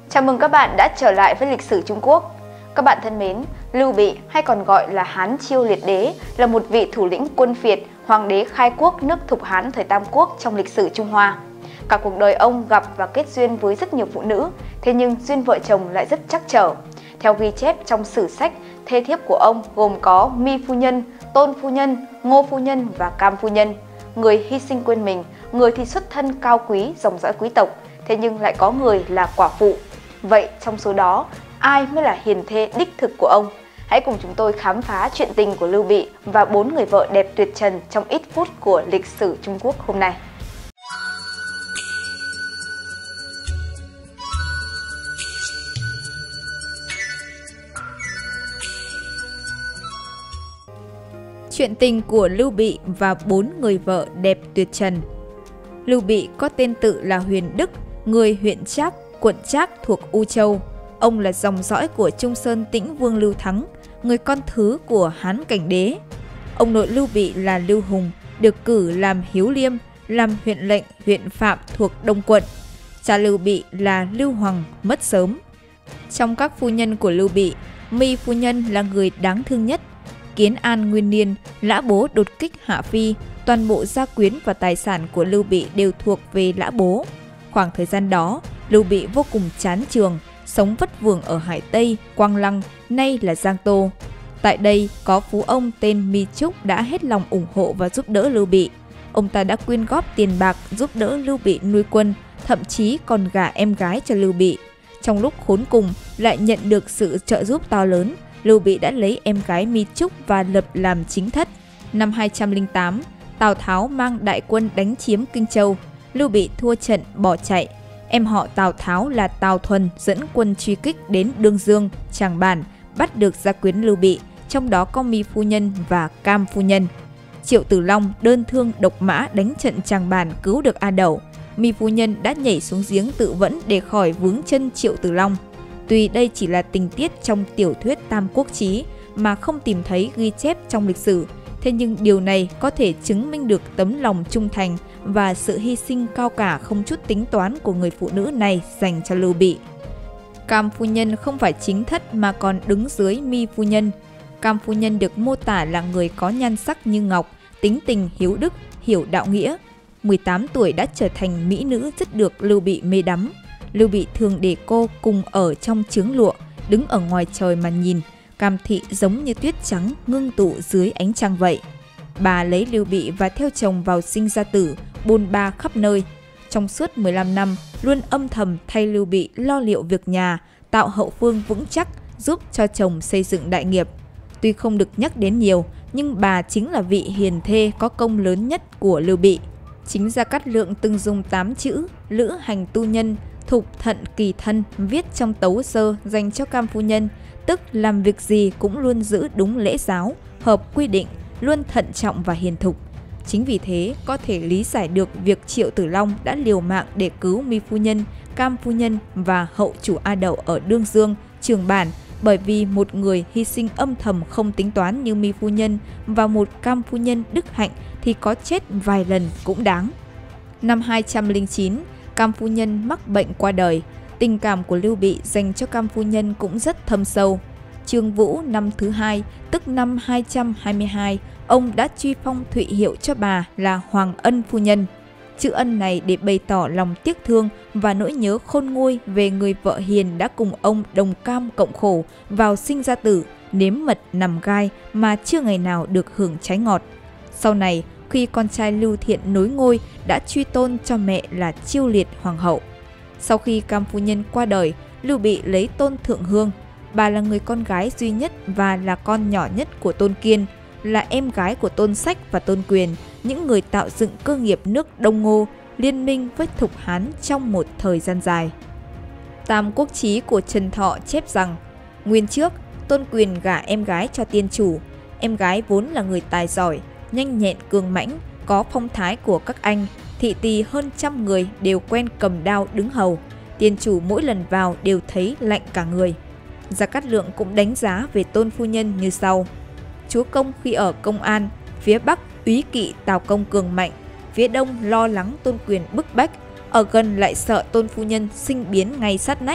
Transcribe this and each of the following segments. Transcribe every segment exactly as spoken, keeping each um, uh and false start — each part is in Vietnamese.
Chào mừng các bạn đã trở lại với lịch sử Trung Quốc. Các bạn thân mến, Lưu Bị hay còn gọi là Hán Chiêu Liệt Đế là một vị thủ lĩnh quân Việt, hoàng đế khai quốc nước Thục Hán thời Tam Quốc trong lịch sử Trung Hoa. Cả cuộc đời ông gặp và kết duyên với rất nhiều phụ nữ, thế nhưng duyên vợ chồng lại rất trắc trở. Theo ghi chép trong sử sách, thê thiếp của ông gồm có Mi phu nhân, Tôn phu nhân, Ngô phu nhân và Cam phu nhân. Người hy sinh quên mình, người thì xuất thân cao quý, dòng dõi quý tộc, thế nhưng lại có người là quả phụ. Vậy trong số đó, ai mới là hiền thê đích thực của ông? Hãy cùng chúng tôi khám phá chuyện tình của Lưu Bị và bốn người vợ đẹp tuyệt trần trong ít phút của lịch sử Trung Quốc hôm nay. Chuyện tình của Lưu Bị và bốn người vợ đẹp tuyệt trần. Lưu Bị có tên tự là Huyền Đức, người huyện Trác, quận Trác thuộc U Châu. Ông là dòng dõi của Trung Sơn Tĩnh Vương Lưu Thắng, người con thứ của Hán Cảnh Đế. Ông nội Lưu Bị là Lưu Hùng, được cử làm Hiếu Liêm, làm huyện lệnh huyện Phạm thuộc Đông quận. Cha Lưu Bị là Lưu Hoàng, mất sớm. Trong các phu nhân của Lưu Bị, Mi phu nhân là người đáng thương nhất. Kiến An Nguyên Niên, Lã Bố đột kích Hạ Phi, toàn bộ gia quyến và tài sản của Lưu Bị đều thuộc về Lã Bố. Khoảng thời gian đó, Lưu Bị vô cùng chán trường, sống vất vưởng ở Hải Tây, Quang Lăng, nay là Giang Tô. Tại đây có phú ông tên Mi Trúc đã hết lòng ủng hộ và giúp đỡ Lưu Bị. Ông ta đã quyên góp tiền bạc giúp đỡ Lưu Bị nuôi quân, thậm chí còn gả em gái cho Lưu Bị. Trong lúc khốn cùng lại nhận được sự trợ giúp to lớn, Lưu Bị đã lấy em gái Mi Trúc và lập làm chính thất. Năm hai trăm lẻ tám, Tào Tháo mang đại quân đánh chiếm Kinh Châu. Lưu Bị thua trận bỏ chạy. Em họ Tào Tháo là Tào Thuần dẫn quân truy kích đến Đương Dương, Tràng Bản, bắt được gia quyến Lưu Bị, trong đó có Mi phu nhân và Cam phu nhân. Triệu Tử Long đơn thương độc mã đánh trận Tràng Bản cứu được A Đẩu. Mi phu nhân đã nhảy xuống giếng tự vẫn để khỏi vướng chân Triệu Tử Long. Tuy đây chỉ là tình tiết trong tiểu thuyết Tam Quốc Chí mà không tìm thấy ghi chép trong lịch sử, thế nhưng điều này có thể chứng minh được tấm lòng trung thành và sự hy sinh cao cả không chút tính toán của người phụ nữ này dành cho Lưu Bị. Cam phu nhân không phải chính thất mà còn đứng dưới Mi phu nhân. Cam phu nhân được mô tả là người có nhan sắc như ngọc, tính tình hiếu đức, hiểu đạo nghĩa. mười tám tuổi đã trở thành mỹ nữ rất được Lưu Bị mê đắm. Lưu Bị thường để cô cùng ở trong chướng lụa, đứng ở ngoài trời mà nhìn, Cam thị giống như tuyết trắng ngưng tụ dưới ánh trăng vậy. Bà lấy Lưu Bị và theo chồng vào sinh ra tử, bôn ba khắp nơi. Trong suốt mười lăm năm, luôn âm thầm thay Lưu Bị lo liệu việc nhà, tạo hậu phương vững chắc, giúp cho chồng xây dựng đại nghiệp. Tuy không được nhắc đến nhiều, nhưng bà chính là vị hiền thê có công lớn nhất của Lưu Bị. Chính Gia Cát Lượng từng dùng tám chữ lữ hành tu nhân, thục thận kỳ thân viết trong tấu sơ dành cho Cam phu nhân, tức làm việc gì cũng luôn giữ đúng lễ giáo, hợp quy định, luôn thận trọng và hiền thục. Chính vì thế có thể lý giải được việc Triệu Tử Long đã liều mạng để cứu Mi phu nhân, Cam phu nhân và hậu chủ A Đẩu ở Đương Dương, Trường Bản, bởi vì một người hy sinh âm thầm không tính toán như Mi phu nhân và một Cam phu nhân đức hạnh thì có chết vài lần cũng đáng. Năm hai trăm lẻ chín, Cam phu nhân mắc bệnh qua đời. Tình cảm của Lưu Bị dành cho Cam phu nhân cũng rất thâm sâu. Trương Vũ năm thứ hai, tức năm hai trăm hai mươi hai, ông đã truy phong thụy hiệu cho bà là Hoàng Ân phu nhân. Chữ ân này để bày tỏ lòng tiếc thương và nỗi nhớ khôn nguôi về người vợ hiền đã cùng ông đồng cam cộng khổ vào sinh ra tử, nếm mật nằm gai mà chưa ngày nào được hưởng trái ngọt. Sau này, khi con trai Lưu Thiện nối ngôi đã truy tôn cho mẹ là Chiêu Liệt Hoàng hậu. Sau khi Cam phu nhân qua đời, Lưu Bị lấy Tôn Thượng Hương. Bà là người con gái duy nhất và là con nhỏ nhất của Tôn Kiên, là em gái của Tôn Sách và Tôn Quyền, những người tạo dựng cơ nghiệp nước Đông Ngô, liên minh với Thục Hán trong một thời gian dài. Tam Quốc Chí của Trần Thọ chép rằng, nguyên trước, Tôn Quyền gả em gái cho tiên chủ. Em gái vốn là người tài giỏi, nhanh nhẹn cường mãnh, có phong thái của các anh, thị tỳ hơn trăm người đều quen cầm đao đứng hầu. Tiên chủ mỗi lần vào đều thấy lạnh cả người. Gia Cát Lượng cũng đánh giá về Tôn phu nhân như sau: chúa công khi ở Công An, phía Bắc úy kỵ Tào công cường mạnh, phía Đông lo lắng Tôn Quyền bức bách, ở gần lại sợ Tôn phu nhân sinh biến ngay sát nách,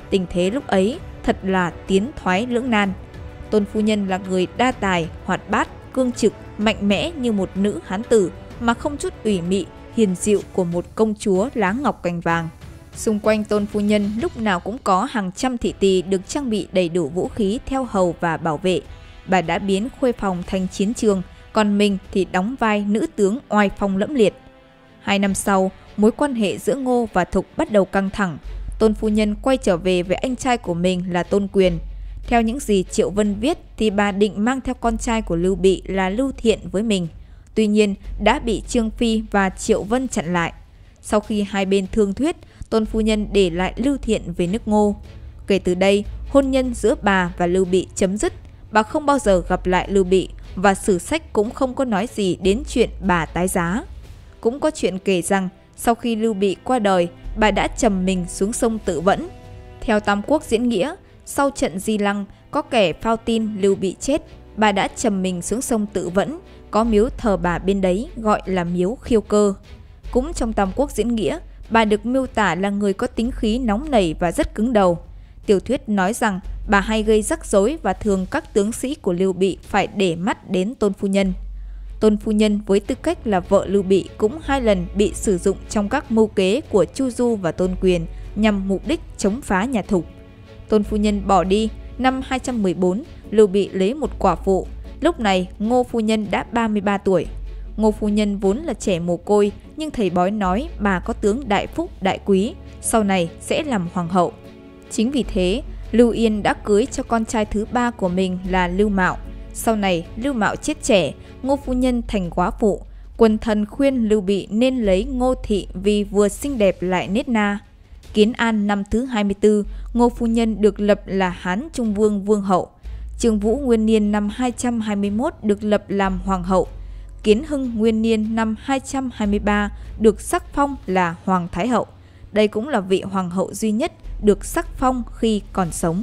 Tình thế lúc ấy thật là tiến thoái lưỡng nan. Tôn phu nhân là người đa tài, hoạt bát, cương trực, mạnh mẽ như một nữ hán tử mà không chút ủy mị, hiền dịu của một công chúa lá ngọc cành vàng. Xung quanh tôn phu nhân lúc nào cũng có hàng trăm thị tỳ được trang bị đầy đủ vũ khí theo hầu và bảo vệ. Bà đã biến khuê phòng thành chiến trường, còn mình thì đóng vai nữ tướng oai phong lẫm liệt. Hai năm sau, mối quan hệ giữa Ngô và Thục bắt đầu căng thẳng. Tôn phu nhân quay trở về với anh trai của mình là Tôn Quyền. Theo những gì Triệu Vân viết thì bà định mang theo con trai của Lưu Bị là Lưu Thiện với mình. Tuy nhiên đã bị Trương Phi và Triệu Vân chặn lại. Sau khi hai bên thương thuyết, Tôn phu nhân để lại Lưu Thiện về nước Ngô. Kể từ đây, hôn nhân giữa bà và Lưu Bị chấm dứt. Bà không bao giờ gặp lại Lưu Bị và sử sách cũng không có nói gì đến chuyện bà tái giá. Cũng có chuyện kể rằng sau khi Lưu Bị qua đời, bà đã trầm mình xuống sông tự vẫn. Theo Tam Quốc diễn nghĩa, sau trận Di Lăng, có kẻ phao tin Lưu Bị chết, bà đã trầm mình xuống sông tự vẫn, có miếu thờ bà bên đấy gọi là miếu Khiêu Cơ. Cũng trong Tam Quốc diễn nghĩa, bà được miêu tả là người có tính khí nóng nảy và rất cứng đầu. Tiểu thuyết nói rằng bà hay gây rắc rối và thường các tướng sĩ của Lưu Bị phải để mắt đến Tôn phu nhân. Tôn phu nhân với tư cách là vợ Lưu Bị cũng hai lần bị sử dụng trong các mưu kế của Chu Du và Tôn Quyền nhằm mục đích chống phá nhà Thục. Tôn phu nhân bỏ đi, năm hai trăm mười bốn, Lưu Bị lấy một quả phụ. Lúc này Ngô phu nhân đã ba mươi ba tuổi. Ngô phu nhân vốn là trẻ mồ côi, nhưng thầy bói nói bà có tướng đại phúc đại quý, sau này sẽ làm hoàng hậu. Chính vì thế, Lưu Yên đã cưới cho con trai thứ ba của mình là Lưu Mạo. Sau này Lưu Mạo chết trẻ, Ngô phu nhân thành góa phụ. Quần thần khuyên Lưu Bị nên lấy Ngô thị vì vừa xinh đẹp lại nết na. Kiến An năm thứ hai mươi tư, Ngô phu nhân được lập là Hán Trung Vương Vương hậu. Trương Vũ Nguyên Niên năm hai trăm hai mươi mốt được lập làm hoàng hậu. Kiến Hưng Nguyên Niên năm hai trăm hai mươi ba được sắc phong là Hoàng Thái hậu. Đây cũng là vị hoàng hậu duy nhất được sắc phong khi còn sống.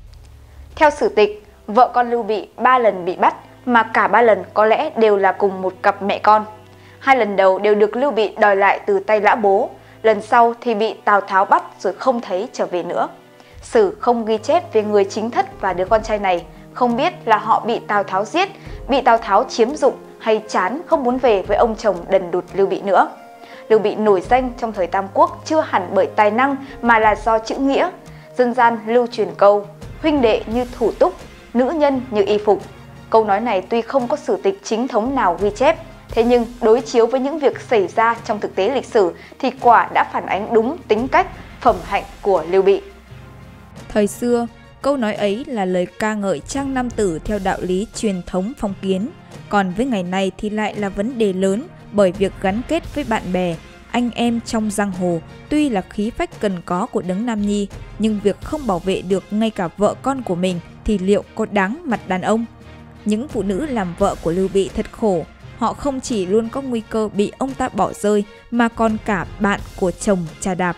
Theo sử tịch, vợ con Lưu Bị ba lần bị bắt, mà cả ba lần có lẽ đều là cùng một cặp mẹ con. Hai lần đầu đều được Lưu Bị đòi lại từ tay Lã Bố, lần sau thì bị Tào Tháo bắt rồi không thấy trở về nữa. Sử không ghi chép về người chính thất và đứa con trai này, không biết là họ bị Tào Tháo giết, bị Tào Tháo chiếm dụng hay chán không muốn về với ông chồng đần đụt Lưu Bị nữa. Lưu Bị nổi danh trong thời Tam Quốc chưa hẳn bởi tài năng mà là do chữ nghĩa. Dân gian lưu truyền câu huynh đệ như thủ túc, nữ nhân như y phục. Câu nói này tuy không có sử tịch chính thống nào ghi chép, thế nhưng đối chiếu với những việc xảy ra trong thực tế lịch sử thì quả đã phản ánh đúng tính cách, phẩm hạnh của Lưu Bị. Thời xưa, câu nói ấy là lời ca ngợi trang nam tử theo đạo lý truyền thống phong kiến. Còn với ngày nay thì lại là vấn đề lớn bởi việc gắn kết với bạn bè, anh em trong giang hồ tuy là khí phách cần có của đấng nam nhi, nhưng việc không bảo vệ được ngay cả vợ con của mình thì liệu có đáng mặt đàn ông? Những phụ nữ làm vợ của Lưu Bị thật khổ. Họ không chỉ luôn có nguy cơ bị ông ta bỏ rơi mà còn cả bạn của chồng chà đạp.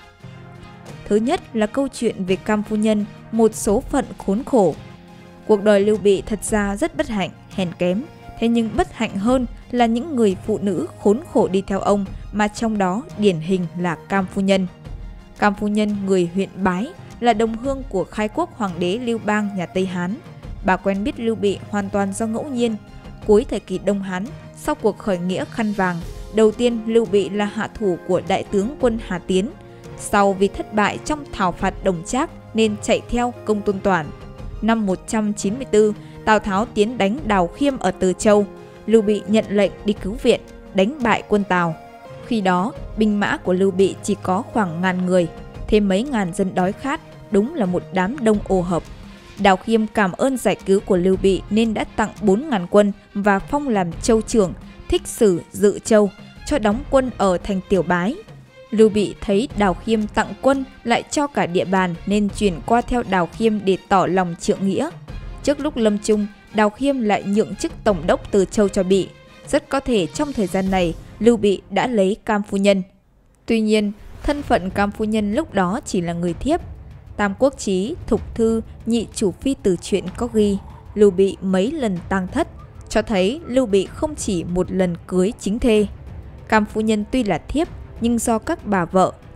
Thứ nhất là câu chuyện về Cam phu nhân, một số phận khốn khổ. Cuộc đời Lưu Bị thật ra rất bất hạnh, hèn kém. Thế nhưng bất hạnh hơn là những người phụ nữ khốn khổ đi theo ông, mà trong đó điển hình là Cam phu nhân. Cam phu nhân người huyện Bái, là đồng hương của khai quốc hoàng đế Lưu Bang nhà Tây Hán. Bà quen biết Lưu Bị hoàn toàn do ngẫu nhiên. Cuối thời kỳ Đông Hán, sau cuộc khởi nghĩa khăn vàng, đầu tiên Lưu Bị là hạ thủ của đại tướng quân Hà Tiến. Sau vì thất bại trong thảo phạt Đồng Trác nên chạy theo Công Tôn Toản. Năm một trăm chín mươi tư, Tào Tháo tiến đánh Đào Khiêm ở Từ Châu. Lưu Bị nhận lệnh đi cứu viện, đánh bại quân Tào. Khi đó, binh mã của Lưu Bị chỉ có khoảng ngàn người, thêm mấy ngàn dân đói khát, đúng là một đám đông ồ hợp. Đào Khiêm cảm ơn giải cứu của Lưu Bị nên đã tặng bốn ngàn quân và phong làm châu trưởng, thích sử Dự Châu, cho đóng quân ở thành Tiểu Bái. Lưu Bị thấy Đào Khiêm tặng quân lại cho cả địa bàn nên chuyển qua theo Đào Khiêm để tỏ lòng trượng nghĩa. Trước lúc lâm chung, Đào Khiêm lại nhượng chức tổng đốc Từ Châu cho Bị. Rất có thể trong thời gian này, Lưu Bị đã lấy Cam phu nhân. Tuy nhiên, thân phận Cam phu nhân lúc đó chỉ là người thiếp. Tam Quốc Chí, Thục Thư, Nhị Chủ Phi Tử Truyện có ghi Lưu Bị mấy lần tang thất, cho thấy Lưu Bị không chỉ một lần cưới chính thê. Cam phu nhân tuy là thiếp, nhưng do các bà vợ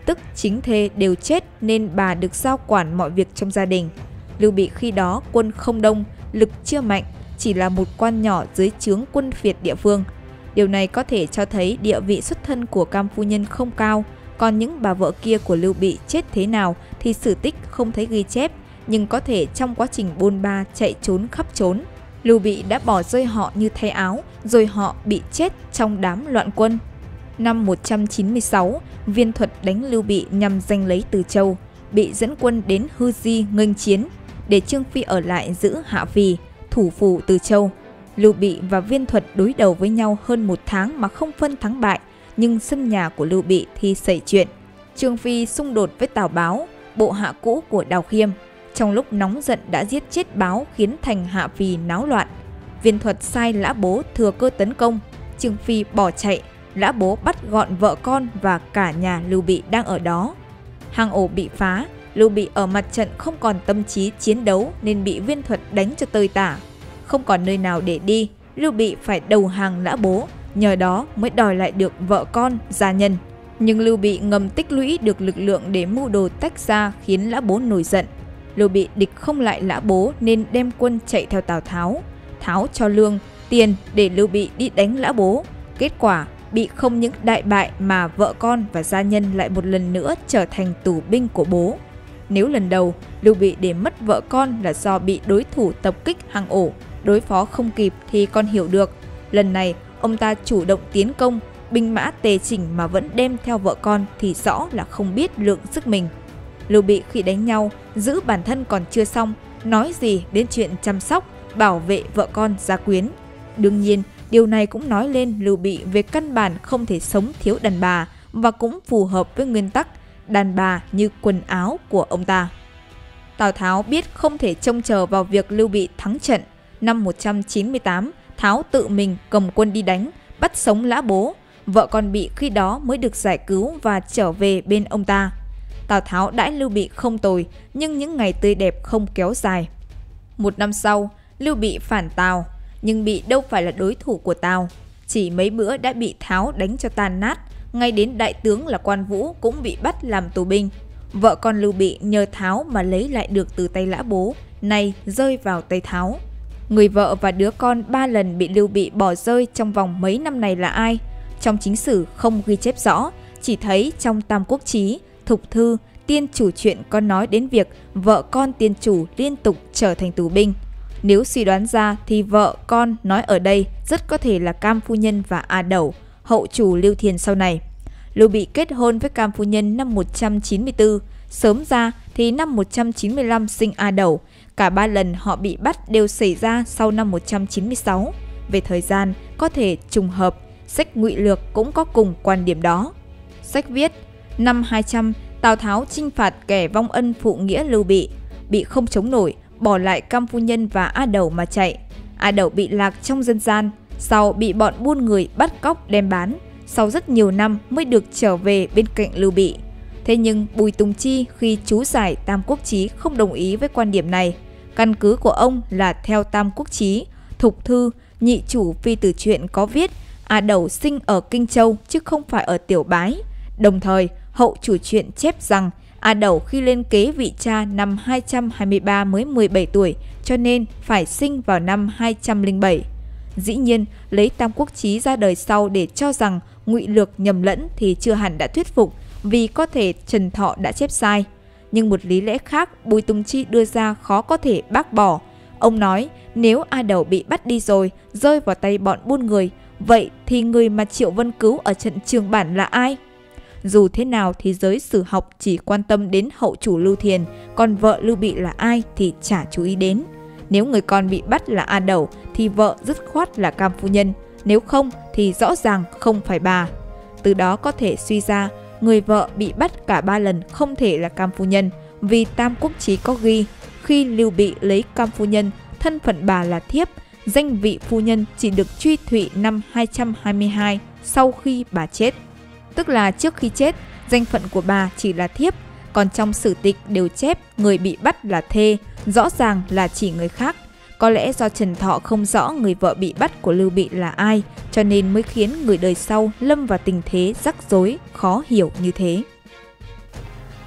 tức chính thê đều chết nên bà được giao quản mọi việc trong gia đình. Lưu Bị khi đó quân không đông, lực chưa mạnh, chỉ là một quan nhỏ dưới trướng quân phiệt địa phương. Điều này có thể cho thấy địa vị xuất thân của Cam phu nhân không cao, còn những bà vợ kia của Lưu Bị chết thế nào thì sử tích không thấy ghi chép, nhưng có thể trong quá trình bôn ba chạy trốn khắp trốn, Lưu Bị đã bỏ rơi họ như thay áo, rồi họ bị chết trong đám loạn quân. Năm một trăm chín mươi sáu, Viên Thuật đánh Lưu Bị nhằm giành lấy Từ Châu, bị dẫn quân đến Hư Di nghênh chiến, để Trương Phi ở lại giữ Hạ Vì, thủ phủ Từ Châu. Lưu Bị và Viên Thuật đối đầu với nhau hơn một tháng mà không phân thắng bại, nhưng sân nhà của Lưu Bị thì xảy chuyện. Trương Phi xung đột với Tào Báo, bộ hạ cũ của Đào Khiêm. Trong lúc nóng giận đã giết chết Báo, khiến thành Hạ Vì náo loạn. Viên Thuật sai Lã Bố thừa cơ tấn công, Trương Phi bỏ chạy, Lã Bố bắt gọn vợ con và cả nhà Lưu Bị đang ở đó. Hang ổ bị phá, Lưu Bị ở mặt trận không còn tâm trí chiến đấu nên bị Viên Thuật đánh cho tơi tả. Không còn nơi nào để đi, Lưu Bị phải đầu hàng Lã Bố, nhờ đó mới đòi lại được vợ con, gia nhân. Nhưng Lưu Bị ngầm tích lũy được lực lượng để mưu đồ tách ra, khiến Lã Bố nổi giận. Lưu Bị địch không lại Lã Bố nên đem quân chạy theo Tào Tháo. Tháo cho lương, tiền để Lưu Bị đi đánh Lã Bố. Kết quả bị không những đại bại mà vợ con và gia nhân lại một lần nữa trở thành tù binh của bố. Nếu lần đầu Lưu Bị để mất vợ con là do bị đối thủ tập kích hang ổ, đối phó không kịp thì còn hiểu được. Lần này ông ta chủ động tiến công, binh mã tề chỉnh mà vẫn đem theo vợ con thì rõ là không biết lượng sức mình. Lưu Bị khi đánh nhau, giữ bản thân còn chưa xong, nói gì đến chuyện chăm sóc, bảo vệ vợ con gia quyến. Đương nhiên, điều này cũng nói lên Lưu Bị về căn bản không thể sống thiếu đàn bà và cũng phù hợp với nguyên tắc đàn bà như quần áo của ông ta. Tào Tháo biết không thể trông chờ vào việc Lưu Bị thắng trận. Năm một trăm chín mươi tám, Tháo tự mình cầm quân đi đánh, bắt sống Lã Bố. Vợ con Bị khi đó mới được giải cứu và trở về bên ông ta. Tào Tháo đãi Lưu Bị không tồi, nhưng những ngày tươi đẹp không kéo dài. Một năm sau, Lưu Bị phản Tào, nhưng Bị đâu phải là đối thủ của Tào. Chỉ mấy bữa đã bị Tháo đánh cho tan nát, ngay đến đại tướng là Quan Vũ cũng bị bắt làm tù binh. Vợ con Lưu Bị nhờ Tháo mà lấy lại được từ tay Lã Bố, nay rơi vào tay Tháo. Người vợ và đứa con ba lần bị Lưu Bị bỏ rơi trong vòng mấy năm này là ai? Trong chính sử không ghi chép rõ, chỉ thấy trong Tam Quốc Chí, Thục Thư, Tiên Chủ truyện có nói đến việc vợ con tiên chủ liên tục trở thành tù binh. Nếu suy đoán ra thì vợ con nói ở đây rất có thể là Cam phu nhân và A Đẩu, hậu chủ Lưu Thiền sau này. Lưu Bị kết hôn với Cam phu nhân năm một trăm chín mươi tư, sớm ra thì năm một trăm chín mươi lăm sinh A Đẩu. Cả ba lần họ bị bắt đều xảy ra sau năm một trăm chín mươi sáu. Về thời gian có thể trùng hợp, sách Ngụy Lược cũng có cùng quan điểm đó. Sách viết, năm hai trăm, Tào Tháo chinh phạt kẻ vong ân phụ nghĩa Lưu Bị. Bị không chống nổi, bỏ lại Cam phu nhân và A Đẩu mà chạy. A Đẩu bị lạc trong dân gian, sau bị bọn buôn người bắt cóc đem bán. Sau rất nhiều năm mới được trở về bên cạnh Lưu Bị. Thế nhưng Bùi Tùng Chi khi chú giải Tam Quốc Chí không đồng ý với quan điểm này. Căn cứ của ông là theo Tam Quốc Chí, Thục Thư, Nhị Chủ Phi Tử Truyện có viết A Đẩu sinh ở Kinh Châu chứ không phải ở Tiểu Bái. Đồng thời, hậu chủ truyện chép rằng A Đẩu khi lên kế vị cha năm hai trăm hai mươi ba mới mười bảy tuổi, cho nên phải sinh vào năm hai trăm lẻ bảy. Dĩ nhiên, lấy Tam Quốc Chí ra đời sau để cho rằng Ngụy Lược nhầm lẫn thì chưa hẳn đã thuyết phục, vì có thể Trần Thọ đã chép sai. Nhưng một lý lẽ khác Bùi Tùng Chi đưa ra khó có thể bác bỏ. Ông nói nếu A Đẩu bị bắt đi rồi, rơi vào tay bọn buôn người, vậy thì người mà Triệu Vân cứu ở trận Trường Bản là ai? Dù thế nào thì giới sử học chỉ quan tâm đến hậu chủ Lưu Thiền, còn vợ Lưu Bị là ai thì chả chú ý đến. Nếu người con bị bắt là A Đẩu thì vợ dứt khoát là Cam phu nhân, nếu không thì rõ ràng không phải bà. Từ đó có thể suy ra người vợ bị bắt cả ba lần không thể là Cam phu nhân, vì Tam Quốc Chí có ghi khi Lưu Bị lấy Cam phu nhân, thân phận bà là thiếp, danh vị phu nhân chỉ được truy thụy năm hai trăm hai mươi hai sau khi bà chết. Tức là trước khi chết, danh phận của bà chỉ là thiếp, còn trong sử tịch đều chép người bị bắt là thê, rõ ràng là chỉ người khác. Có lẽ do Trần Thọ không rõ người vợ bị bắt của Lưu Bị là ai, cho nên mới khiến người đời sau lâm vào tình thế rắc rối, khó hiểu như thế.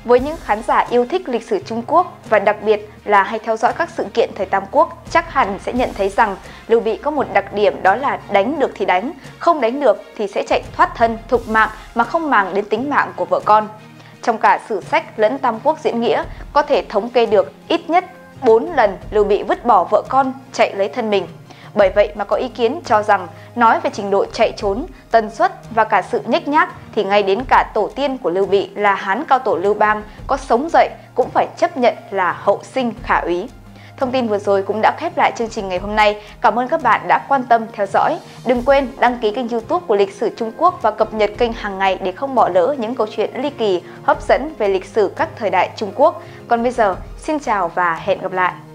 Với những khán giả yêu thích lịch sử Trung Quốc và đặc biệt là hay theo dõi các sự kiện thời Tam Quốc, chắc hẳn sẽ nhận thấy rằng Lưu Bị có một đặc điểm, đó là đánh được thì đánh, không đánh được thì sẽ chạy thoát thân, thục mạng mà không màng đến tính mạng của vợ con. Trong cả sử sách lẫn Tam Quốc diễn nghĩa, có thể thống kê được ít nhất bốn lần Lưu Bị vứt bỏ vợ con chạy lấy thân mình. Bởi vậy mà có ý kiến cho rằng nói về trình độ chạy trốn, tần suất và cả sự nhếch nhác thì ngay đến cả tổ tiên của Lưu Bị là Hán cao tổ Lưu Bang có sống dậy cũng phải chấp nhận là hậu sinh khả úy. Thông tin vừa rồi cũng đã khép lại chương trình ngày hôm nay. Cảm ơn các bạn đã quan tâm theo dõi. Đừng quên đăng ký kênh YouTube của Lịch sử Trung Quốc và cập nhật kênh hàng ngày để không bỏ lỡ những câu chuyện ly kỳ, hấp dẫn về lịch sử các thời đại Trung Quốc. Còn bây giờ, xin chào và hẹn gặp lại!